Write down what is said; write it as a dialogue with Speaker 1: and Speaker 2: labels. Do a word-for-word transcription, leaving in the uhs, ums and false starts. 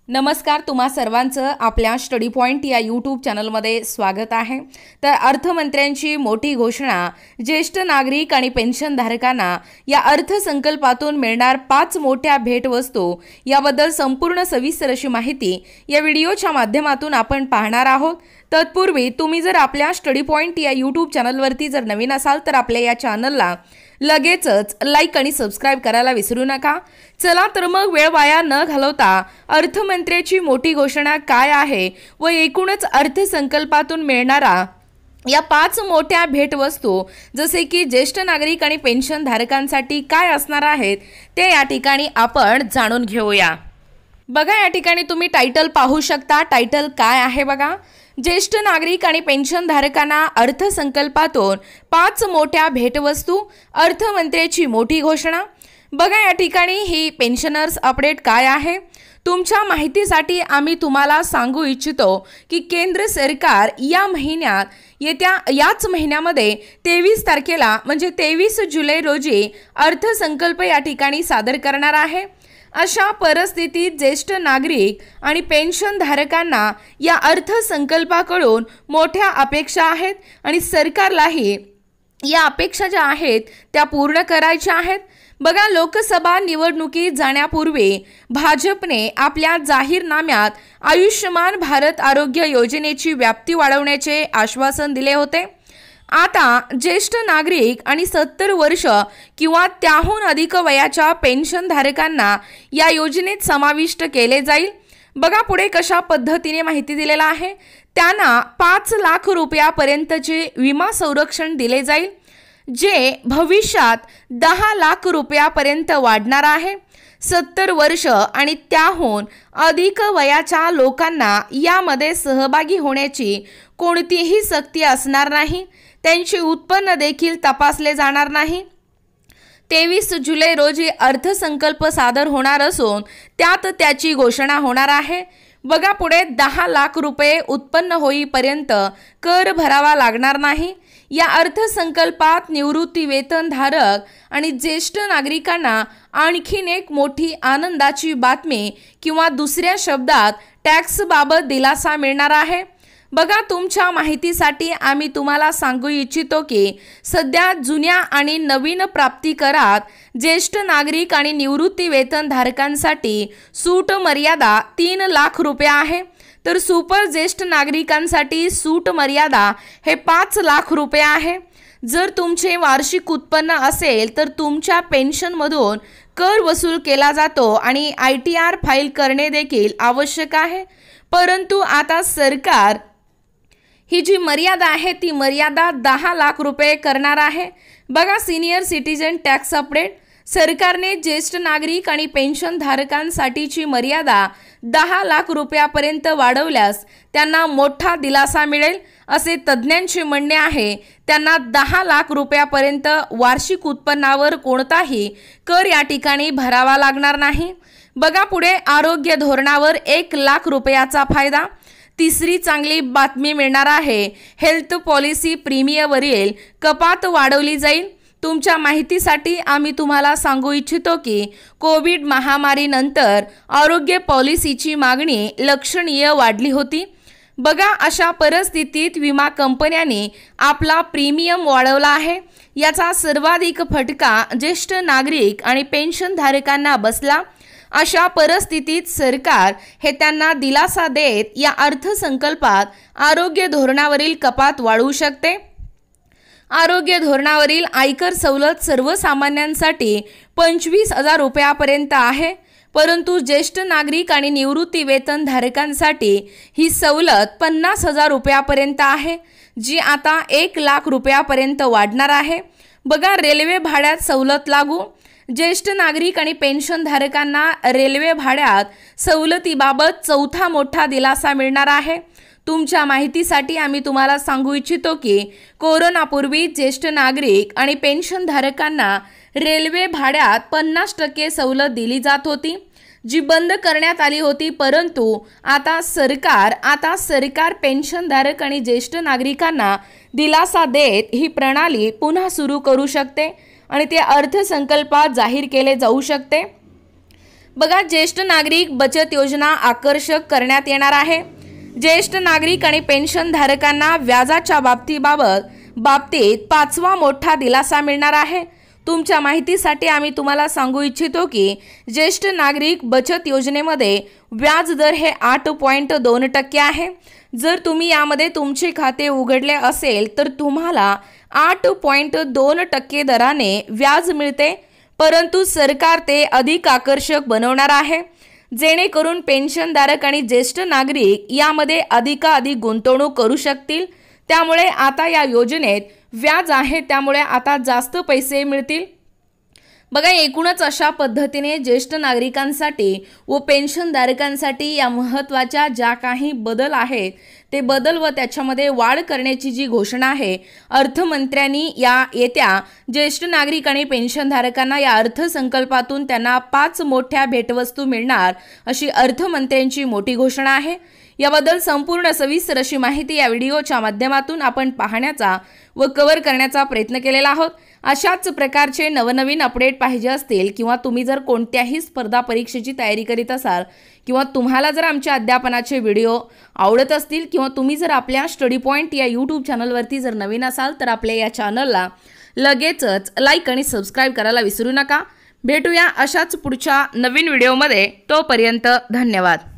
Speaker 1: नमस्कार, तुम्हा सर्वांचं आपल्या स्टडी पॉइंट या यूट्यूब चॅनलमध्ये स्वागत आहे। तर अर्थमंत्र्यांची मोठी घोषणा, ज्येष्ठ नागरिक आणि पेन्शनधारकांना या अर्थसंकल्पातून मिळणार पाच मोठ्या भेटवस्तू याबद्दल संपूर्ण सविस्तर अशी माहिती या व्हिडिओच्या माध्यमातून आपण पाहणार आहोत। तत्पूर्वी तुम्ही जर आपल्या स्टडी पॉइंट या यूट्यूब चॅनलवरती जर नवीन असाल तर आपल्या या चॅनलला लगेचच लाईक आणि सबस्क्राइब करायला विसरू नका। चला तर मग वेळ वाया न घालवता अर्थमंत्र्याची मोठी घोषणा काय आहे व एकूणच अर्थसंकल्पातून मिळणारा या पाच मोठ्या भेटवस्तू जसे की ज्येष्ठ नागरिक आणि पेन्शनधारकांसाठी काय असणार आहेत ते या ठिकाणी आपण जाणून घेऊया। बघा, या ठिकाणी तुम्ही टायटल पाहू शकता। टायटल काय आहे बघा, ज्येष्ठ नागरिक आणि पेन्शनधारकांना अर्थसंकल्पातून पाच मोठ्या भेटवस्तू, अर्थमंत्र्याची मोठी घोषणा। बघा, या ठिकाणी ही पेन्शनर्स अपडेट काय आहे तुमच्या माहितीसाठी आम्ही तुम्हाला सांगू इच्छितो की केंद्र सरकार या महिन्यात येत्या याच महिन्यामध्ये तेवीस तारखेला म्हणजे तेवीस जुलै रोजी अर्थसंकल्प या ठिकाणी सादर करणार आहे। अशा परिस्थितीत ज्येष्ठ नागरिक आणि पेन्शनधारकांना या अर्थसंकल्पाकडून मोठ्या अपेक्षा आहेत आणि सरकारलाही या अपेक्षा ज्या आहेत त्या पूर्ण करायच्या आहेत। बघा, लोकसभा निवडणुकीत जाण्यापूर्वी भाजपने आपल्या जाहीरनाम्यात आयुष्यमान भारत आरोग्य योजनेची व्याप्ती वाढवण्याचे आश्वासन दिले होते। आता ज्येष्ठ नागरिक आणि सत्तर वर्ष किंवा त्याहून अधिक वयाच्या पेन्शनधारकांना या योजनेत समाविष्ट केले जाईल। बघा पुढे कशा पद्धतीने माहिती दिलेला आहे, त्यांना पाच लाख रुपयापर्यंतचे विमा संरक्षण दिले जाईल, जे भविष्यात दहा लाख रुपयापर्यंत वाढणार आहे। सत्तर वर्ष आणि त्याहून अधिक वयाच्या लोकांना यामध्ये सहभागी होण्याची कोणतीही सक्ती असणार नाही, त्यांचे उत्पन्न देखील तपासले जाणार नाही। तेवीस जुलै रोजी अर्थसंकल्प सादर होणार असून त्यात त्याची घोषणा होणार आहे। बघा पुढे दहा लाख रुपये उत्पन्न होईपर्यंत कर भरावा लागणार नाही। या अर्थसंकल्पात निवृत्ती वेतनधारक आणि ज्येष्ठ नागरिकांना आणखीन एक मोठी आनंदाची बातमी किंवा दुसऱ्या शब्दात टॅक्स बाबत दिलासा मिळणार आहे। बघा, तुमच्या माहितीसाठी आम्ही तुम्हाला सांगू इच्छितो की सध्या जुन्या आणि नवीन प्राप्ती करात ज्येष्ठ नागरिक आणि निवृत्ती वेतनधारकांसाठी सूट मर्यादा तीन लाख रुपये आहे, तर सुपर ज्येष्ठ नागरिकांसाठी सूट मर्यादा हे पाच लाख रुपये आहे। जर तुमचे वार्षिक उत्पन्न असेल तर तुमच्या पेन्शनमधून कर वसूल केला जातो आणि आय टी आर फाईल करणे देखील आवश्यक आहे। परंतु आता सरकार ही जी मर्यादा आहे ती मर्यादा दहा लाख रुपये करणार आहे। बघा, सिनियर सिटीजन टॅक्स अपडेट, सरकारने ज्येष्ठ नागरिक आणि पेन्शनधारकांसाठीची मर्यादा दहा लाख रुपयापर्यंत वाढवल्यास त्यांना मोठा दिलासा मिळेल असे तज्ज्ञांचे म्हणणे आहे। त्यांना दहा लाख रुपयापर्यंत वार्षिक उत्पन्नावर कोणताही कर या ठिकाणी भरावा लागणार नाही। बघा पुढे, आरोग्य धोरणावर एक लाख रुपयाचा फायदा। तिसरी चांगली बातमी मिळणार आहे, हेल्थ पॉलिसी प्रीमियमवरील कपात वाढवली जाईल। तुमच्या माहितीसाठी आम्ही तुम्हाला सांगू इच्छितो की कोविड महामारीनंतर आरोग्य पॉलिसीची मागणी लक्षणीय वाढली होती। बघा, अशा परिस्थितीत विमा कंपन्यांनी आपला प्रीमियम वाढवला आहे। याचा सर्वाधिक फटका ज्येष्ठ नागरिक आणि पेन्शनधारकांना बसला। अशा परिस्थितीत सरकार हे त्यांना दिलासा देत या अर्थसंकल्पात आरोग्य धोरणावरील कपात वाढवू शकते। आरोग्य धोरणावरील आयकर सवलत सर्वसामान्यांसाठी पंचवीस हजार रुपयापर्यंत आहे, परंतु ज्येष्ठ नागरिक आणि निवृत्ती वेतनधारकांसाठी ही सवलत पन्नास हजार रुपयापर्यंत आहे, जी आता एक लाख रुपयापर्यंत वाढणार आहे। बघा, रेल्वे भाड्यात सवलत लागू, ज्येष्ठ नागरिक आणि पेन्शनधारकांना रेल्वे भाड्यात सवलतीबाबत चौथा मोठा दिलासा मिळणार आहे। तुमच्या माहितीसाठी आम्ही तुम्हाला सांगू इच्छितो की कोरोनापूर्वी ज्येष्ठ नागरिक आणि पेन्शनधारकांना रेल्वे भाड्यात पन्नास टक्के सवलत दिली जात होती, जी बंद करण्यात आली होती। परंतु आता सरकार आता सरकार पेन्शनधारक आणि ज्येष्ठ नागरिकांना दिलासा देत ही प्रणाली पुन्हा सुरू करू शकते आणि ते अर्थसंकल्पात जाहीर केले जाऊ शकते। बघा, ज्येष्ठ नागरिक बचत योजना आकर्षक करण्यात येणार आहे। ज्येष्ठ नागरिक आणि पेन्शन धारकांना व्याजाच्या बाबतीबाबत बाबतीत पाचवा मोठा दिलासा मिळणार आहे। तुमच्या माहितीसाठी आम्ही तुम्हाला सांगू इच्छितो की ज्येष्ठ नागरिक बचत योजनेमध्ये व्याज दर हे आठ पॉईंट दोन टक्के आहे। जर तुम्ही यामध्ये तुमचे खाते उघडले असेल तर तुम्हाला आठ पॉईंट दोन टक्के दराने व्याज मिळते, परंतु सरकार ते अधिक आकर्षक बनवणार आहे जेणेकरून पेन्शनधारक आणि ज्येष्ठ नागरिक यामध्ये अधिकाधिक गुंतवणूक करू शकतील। त्यामुळे आता या योजनेत व्याज आहे, त्यामुळे आता जास्त पैसे मिळतील। बघा, एकूणच अशा पद्धतीने ज्येष्ठ नागरिकांसाठी व पेन्शनधारकांसाठी या महत्त्वाच्या ज्या काही बदल आहेत ते बदल व त्याच्यामध्ये वाढ करण्याची जी घोषणा आहे अर्थमंत्र्यांनी या येत्या ज्येष्ठ नागरिक आणि पेन्शनधारकांना या अर्थसंकल्पातून त्यांना पाच मोठ्या भेटवस्तू मिळणार अशी अर्थमंत्र्यांची मोठी घोषणा आहे। याबद्दल संपूर्ण सविस्तर अशी माहिती या व्हिडिओच्या माध्यमातून आपण पाहण्याचा व कव्हर करण्याचा प्रयत्न केलेला आहोत। अशाच प्रकारचे नवनवीन अपडेट पाहिजे असतील किंवा तुम्ही जर कोणत्याही स्पर्धा परीक्षेची तयारी करीत असाल किंवा तुम्हाला जर आमच्या अध्यापनाचे व्हिडिओ आवडत असतील किंवा तुम्ही जर आपल्या स्टडी पॉइंट या यूट्यूब चॅनलवरती जर नवीन असाल तर आपल्या या चॅनलला लगेचच लाईक आणि सबस्क्राईब करायला विसरू नका। भेटूया अशाच पुढच्या नवीन व्हिडिओमध्ये, तोपर्यंत धन्यवाद।